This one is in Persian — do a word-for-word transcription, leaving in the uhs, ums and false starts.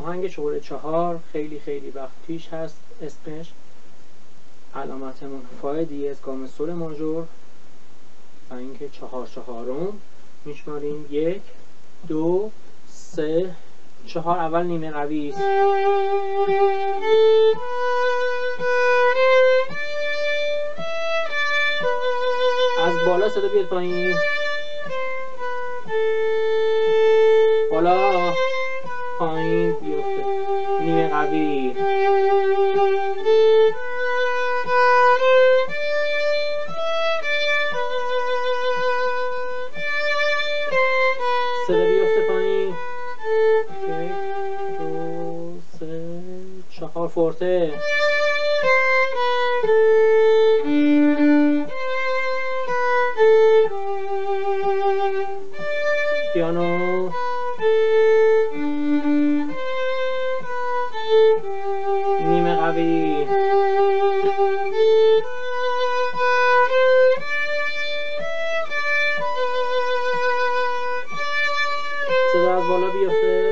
آهنگ شماره چهار خیلی خیلی وقت پیش هست، اسمش علامتمون فا دیز گام سل ماژور و اینکه چهار چهارم میشماریم. یک دو سه چهار. اول نیمه قوی است، از بالا صدا بیاد پایین، بالا پایین بیفته. نیمه قوی، صدا بیفته پایین. یک دو سه چهار. فورته، پیانو، نیمه قوی، صدا از بالا بیفته.